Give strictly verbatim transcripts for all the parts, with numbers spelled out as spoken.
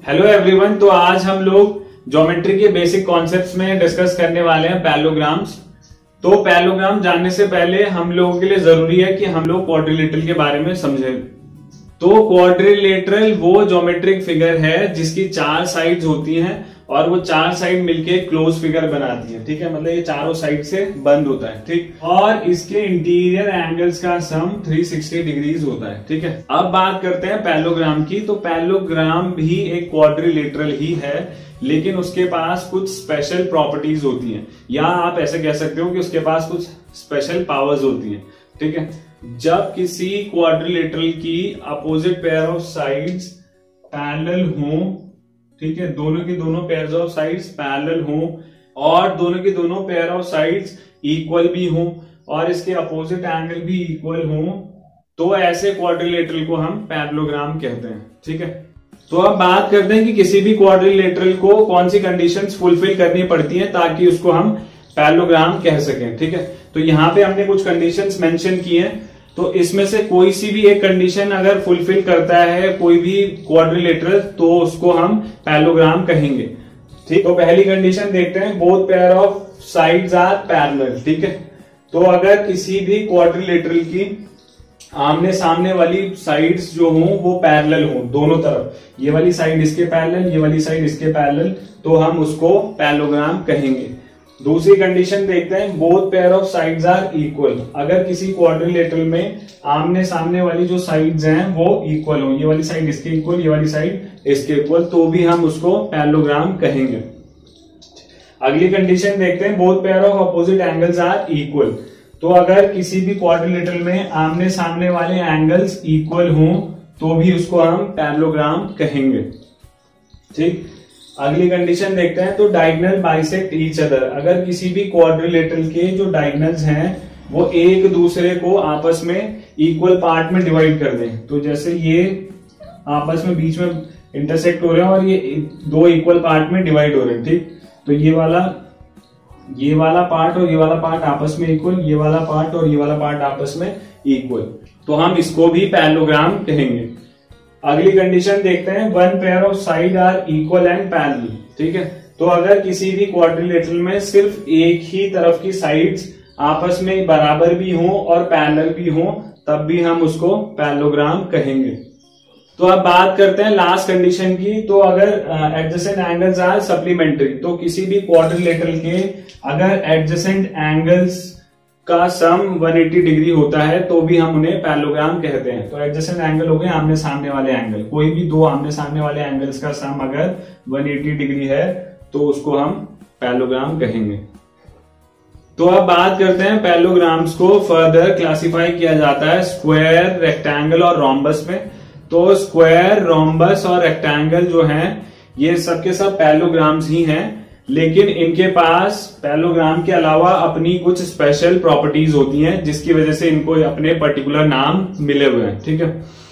Hello everyone. तो आज हम लोग ज्योमेट्री के बेसिक कॉन्सेप्ट्स में डिस्कस करने वाले हैं पैरेललोग्राम्स। तो पैरेललोग्राम जानने से पहले हम लोगों के लिए जरूरी है कि हम लोग क्वाड्रिलेटरल के बारे में समझें। तो क्वाड्रिलेटरल वो ज्योमेट्रिक फिगर है जिसकी चार साइड्स होती हैं और वो चार साइड मिलके क्लोज फिगर बनाती है। ठीक है, मतलब ये चारों साइड से बंद होता है। ठीक, और इसके इंटीरियर एंगल्स का सम तीन सौ साठ डिग्रीज होता है। ठीक है, अब बात करते हैं पैरेललोग्राम की। तो पैरेललोग्राम भी एक क्वाड्रिलेटरल ही है, लेकिन उसके पास कुछ स्पेशल प्रॉपर्टीज होती हैं, या आप ऐसे कह सकते हो कि उसके पास कुछ स्पेशल पावर्स होती हैं। ठीक है, जब किसी क्वाड्रिलेटरल की opposite pair of sides parallel हो, ठीक है, दोनों की दोनों पेयर्स ऑफ साइड्स पैरेलल हो और दोनों की दोनों पेयर ऑफ साइड्स इक्वल भी हो और इसके अपोजिट एंगल भी इक्वल हो, तो ऐसे क्वाड्रिलेटरल को हम पैरेललोग्राम कहते हैं। ठीक है, तो अब बात करते हैं कि किसी भी क्वाड्रिलेटरल को कौन सी कंडीशंस फुलफिल करनी पड़ती हैं ताकि उसको हम पैरेललोग्राम कह सकें। ठीक है, तो यहां पे हमने कुछ कंडीशंस मेंशन की हैं, तो इसमें से कोई सी भी एक कंडीशन अगर फुलफिल करता है कोई भी क्वाड्रिलेटरल तो उसको हम पैरेललोग्राम कहेंगे। ठीक, तो पहली कंडीशन देखते हैं, both pair of sides are parallel. ठीक है, तो अगर किसी भी क्वाड्रिलेटरल की आमने सामने वाली साइड्स जो हों वो पैरेलल हों, दोनों तरफ, ये वाली साइड इसके पैरेलल, ये वाली साइड इसके पैरेलल, तो हम उसको पैरेललोग्राम कहेंगे। दूसरी कंडीशन देखते हैं, both pair of sides are equal. अगर किसी क्वाड्रिलेटरल में आमने सामने वाली जो साइड्स हैं वो इक्वल हो, ये वाली साइड इसके इक्वल, ये वाली साइड इसके इक्वल, तो भी हम उसको पैरेललोग्राम कहेंगे। अगली कंडीशन देखते हैं, both pair of opposite angles are equal. तो अगर किसी भी क्वाड्रिलेटरल में आमने सामने वाले एंगल्स इक्वल हों तो भी उसको हम पैरेललोग्राम कहेंगे। ठीक, अगली कंडीशन देखते हैं, तो डायगोनल बाइसेक्ट ईच अदर। अगर किसी भी क्वाड्रिलेटरल के जो डायगोनल्स हैं वो एक दूसरे को आपस में इक्वल पार्ट में डिवाइड कर दें, तो जैसे ये आपस में बीच में इंटरसेक्ट हो रहे हैं और ये दो इक्वल पार्ट में डिवाइड हो रहे हैं। ठीक, तो ये वाला ये वाला पार्ट और ये वाला पार्ट आपस में इक्वल, ये वाला पार्ट और ये वाला पार्ट आपस में इक्वल, तो हम इसको भी पैरेललोग्राम कहेंगे। अगली कंडीशन देखते हैं, one pair of side are equal and parallel. ठीक है, तो अगर किसी भी क्वाड्रिलेटरल में सिर्फ एक ही तरफ की साइड्स आपस में बराबर भी हो और पैरेलल भी हो तब भी हम उसको पैरेललोग्राम कहेंगे। तो अब बात करते हैं लास्ट कंडीशन की। तो अगर एडजेसेंट एंगल्स आर सप्लीमेंट्री, तो किसी भी क्वाड्रिलेटरल के अगर एडजेसेंट एंगल्स का सम एक सौ अस्सी डिग्री होता है तो भी हम उन्हें पैरेललोग्राम कहते हैं। तो एडजेसेंट एंगल हो गए आमने सामने वाले एंगल, कोई भी दो आमने सामने वाले एंगल्स का सम अगर एक सौ अस्सी डिग्री है तो उसको हम पैरेललोग्राम कहेंगे। तो अब बात करते हैं पैरेललोग्राम्स को फर्दर क्लासिफाई किया जाता है स्क्वायर, रेक्टेंगल और रोम्बस में। तो स्क्वायर, रोम्बस और रेक्टेंगल जो हैं ये सब के सब पैरेललोग्राम्स ही हैं, लेकिन इनके पास पैरेललोग्राम के अलावा अपनी कुछ स्पेशल प्रॉपर्टीज होती हैं जिसकी वजह से इनको अपने पर्टिकुलर नाम मिले हुए हैं। ठीक है,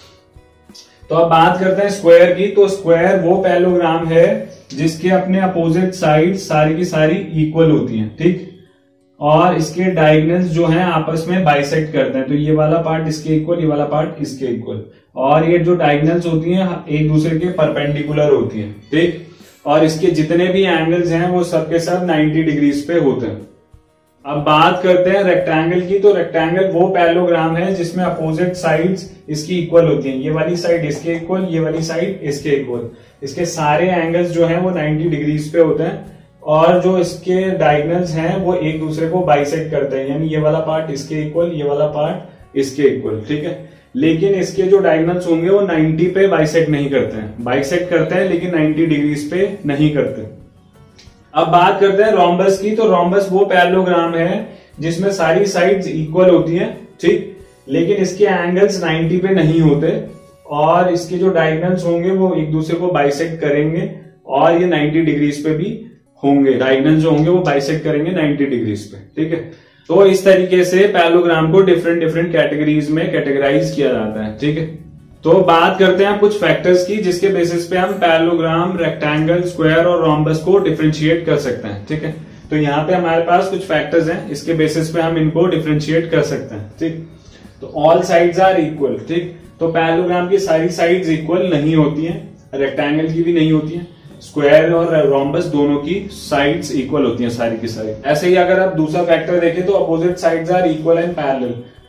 तो अब बात करते हैं स्क्वायर की। तो स्क्वायर वो पैरेललोग्राम है जिसके अपने अपोजिट साइड सारी की सारी इक्वल होती हैं। ठीक, और इसके डायगोनल्स जो हैं आपस में बाइसेक्ट करते हैं, तो ये वाला पार्ट इसके इक्वल, ये वाला पार्ट इसके इक्वल, और ये जो डायगोनल्स होती हैं एक दूसरे के परपेंडिकुलर होती हैं। ठीक, और इसके जितने भी एंगल्स हैं वो सब के सब नब्बे डिग्रीज पे होते हैं। अब बात करते हैं रेक्टेंगल की। तो रेक्टेंगल वो पैरेललोग्राम है जिसमें अपोजिट साइड्स इसकी इक्वल होती हैं, ये वाली साइड इसके इक्वल, ये वाली साइड इसके इक्वल, इसके सारे एंगल्स जो हैं वो नब्बे डिग्रीज पे होते हैं और जो इसके डायगोनल्स हैं वो एक दूसरे को बाइसेक्ट करते हैं, यानी ये वाला पार्ट इसके इक्वल, ये वाला पार्ट इसके इक्वल। ठीक है, लेकिन इसके जो डायगोनल्स होंगे वो नब्बे पे बाइसेक्ट नहीं करते हैं, बाइसेक्ट करते हैं लेकिन नब्बे डिग्रीज पे नहीं करते। अब बात करते हैं रोम्बस की। तो रोम्बस वो पैरेललोग्राम है जिसमें सारी साइड्स इक्वल होती हैं। ठीक, लेकिन इसके एंगल्स नब्बे पे नहीं होते और इसके जो डायगोनल्स होंगे वो एक दूसरे को बाइसेक्ट करेंगे और ये नब्बे डिग्रीज पे भी होंगे, डायगोनल्स जो होंगे वो बाइसेक्ट करेंगे नब्बे डिग्रीज पे। ठीक है, तो इस तरीके से पैरेललोग्राम को डिफरेंट डिफरेंट कैटेगरीज में कैटेगराइज किया जाता है। ठीक है, तो बात करते हैं कुछ फैक्टर्स की जिसके बेसिस पे हम पैरेललोग्राम, रेक्टेंगल, स्क्वायर और रोम्बस को डिफरेंशिएट कर सकते हैं। ठीक है, तो यहाँ पे हमारे पास कुछ फैक्टर्स हैं, इसके बेसिस पे हम इनको डिफरेंशिएट कर सकते हैं। ठीक, तो ऑल साइड्स आर इक्वल। ठीक, तो पैरेललोग्राम की सारी साइड्स इक्वल नहीं होती हैं। रेक्टेंगल की भी नहीं होती है। स्क्वायर और रोम्बस दोनों की साइड्स इक्वल होती हैं सारी की सारी। ऐसे ही अगर आप दूसरा फैक्टर देखें तो opposite sides are equal and parallel,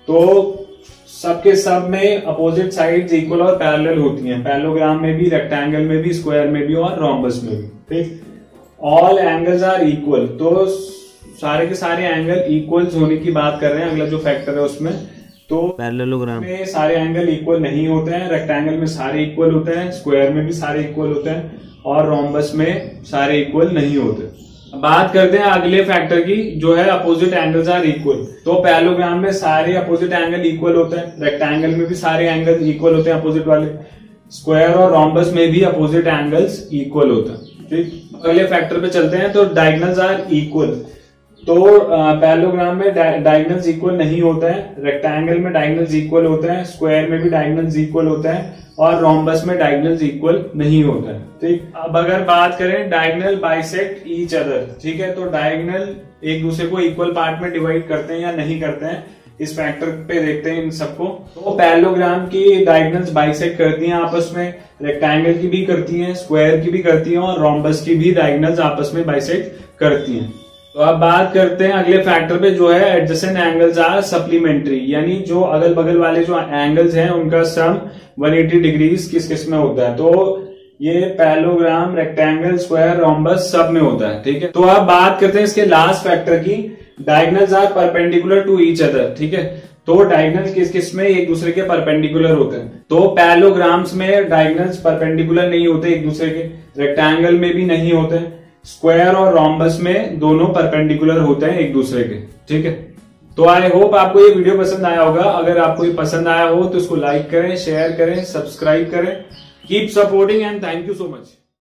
तो सबके सब में अपोजिट साइड्स इक्वल और पैरेलल होती हैं, पैरेललोग्राम में भी, रेक्टेंगल में भी, स्क्वायर में भी और रोम्बस में भी। ठीक, ऑल एंगल्स आर इक्वल, तो सारे के सारे एंगल इक्वल्स होने की बात कर रहे हैं अगला जो फैक्टर है उसमें। तो पैरेललोग्राम में सारे एंगल इक्वल नहीं होते हैं, रेक्टेंगल में सारे इक्वल होते हैं, स्क्वायर में भी सारे इक्वल होते हैं और रोम्बस में सारे इक्वल नहीं होते। बात करते हैं अगले फैक्टर की जो है अपोजिट एंगल्स आर इक्वल। तो पैरेललोग्राम में सारे अपोजिट एंगल इक्वल होते हैं, रेक्टेंगल में भी सारे एंगल इक्वल होते हैं अपोजिट वाले, स्क्वायर और रोम्बस में भी अपोजिट एंगल्स इक्वल होते हैं। ठीक, अगले फैक्टर पे चलते हैं। तो डायगोनल्स आर इक्वल, तो पैरेललोग्राम में डायगोनल्स इक्वल नहीं होता है, रेक्टेंगल में डायगोनल्स इक्वल होते हैं, स्क्वायर में भी डायगोनल्स इक्वल होता है और रोम्बस में डायगोनल्स इक्वल नहीं होता है। ठीक, अब अगर बात करें डायगोनल बाइसेक्ट ईच अदर, ठीक है, तो डायगोनल एक दूसरे को इक्वल पार्ट में डिवाइड करते हैं या नहीं करते हैं, इस फैक्टर पे देखते हैं इन सबको। तो पैरेललोग्राम की डायगोनल्स बाइसेक्ट करती हैं आपस में, रेक्टेंगल की भी करती हैं, स्क्वायर की भी करती हैं और रोम्बस की भी डायगोनल्स आपस में बाइसेक्ट करती हैं। तो अब बात करते हैं अगले फैक्टर पे जो है एडजेसेंट एंगल्स आर सप्लीमेंट्री, यानी जो अगल बगल वाले जो एंगल्स हैं उनका सम एक सौ अस्सी डिग्रीज किस किस में होता है। तो ये पैरेललोग्राम, रेक्टेंगल, स्क्वायर, रोम्बस सब में होता है। ठीक है, तो अब बात करते हैं इसके लास्ट फैक्टर की, diagonals are perpendicular to each other. ठीक है, तो डायगोनल किस किस में एक दूसरे के परपेंडिकुलर होते हैं। तो पैरेललोग्राम्स में डायगोनल्स परपेंडिकुलर नहीं होते एक दूसरे के, रेक्टेंगल में भी नहीं होते, स्क्वायर और रोम्बस में दोनों परपेंडिकुलर होते हैं एक दूसरे के। ठीक है, तो आई होप आपको ये वीडियो पसंद आया होगा। अगर आपको ये पसंद आया हो तो इसको लाइक करें, शेयर करें, सब्सक्राइब करें। Keep supporting and thank you so much.